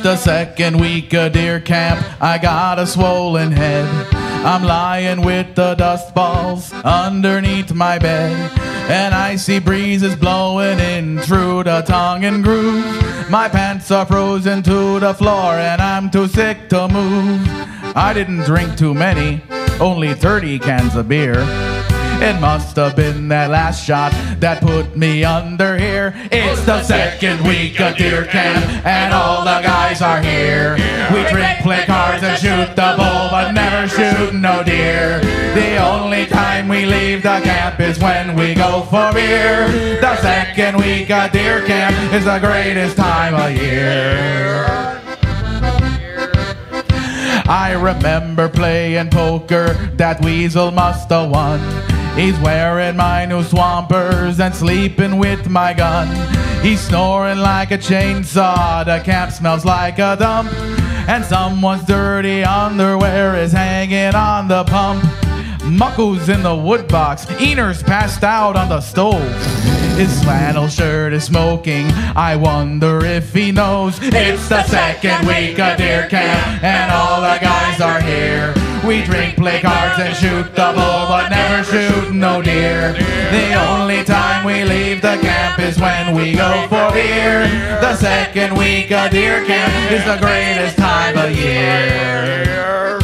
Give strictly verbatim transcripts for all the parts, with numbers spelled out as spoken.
the second week of deer camp. I got a swollen head. I'm lying with the dust balls underneath my bed, and I see breezes blowing in through the tongue and groove. My pants are frozen to the floor and I'm too sick to move. I didn't drink too many, only thirty cans of beer. It must have been that last shot that put me under here. It's the second week of deer camp and all the guys are here. We drink, play cards and shoot the bull, but never shoot no deer. The only time we leave the camp is when we go for beer. The second week of deer camp is the greatest time of year. I remember playing poker, that weasel must have won. He's wearing my new swampers and sleeping with my gun. He's snoring like a chainsaw, the camp smells like a dump, and someone's dirty underwear is hanging on the pump. Muckle's in the wood box, Eaner's passed out on the stove. His flannel shirt is smoking, I wonder if he knows. It's the second week of deer camp and all the guys are here. We drink, play cards and shoot the bull, but never shoot no deer. The only time we leave the camp is when we go for beer. The second week of deer camp is the greatest time of year.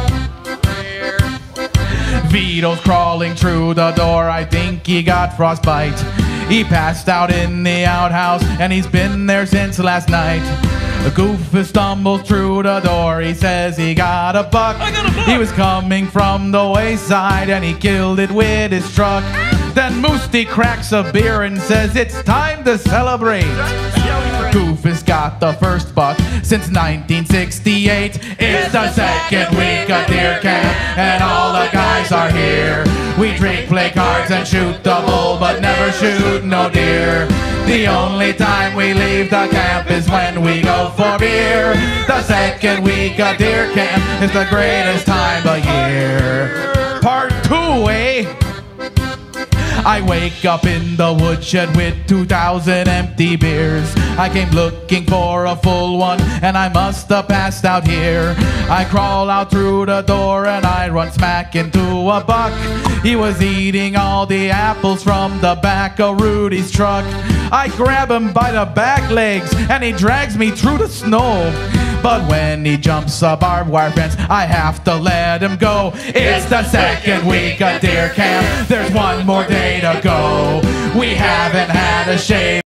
Vito's crawling through the door, I think he got frostbite. He passed out in the outhouse and he's been there since last night. The Goofus stumbles through the door, he says he got a buck. I got a buck. He was coming from the wayside and he killed it with his truck. Then Moosty cracks a beer and says it's time to celebrate. Goofus got the first buck since nineteen sixty-eight. It's the second week of deer camp and all the guys are here. We drink, play cards and shoot the bull, but never shoot no deer. The only time we leave the camp is when we go for beer. The second week of deer camp is the greatest time of year. Part two, eh? I wake up in the woodshed with two thousand empty beers. I came looking for a full one and I must have passed out here. I crawl out through the door and I run smack into a buck. He was eating all the apples from the back of Rudy's truck. I grab him by the back legs and he drags me through the snow. But when he jumps a barbed wire fence, I have to let him go. It's the second week of deer camp, there's one more day to go. We haven't had a shave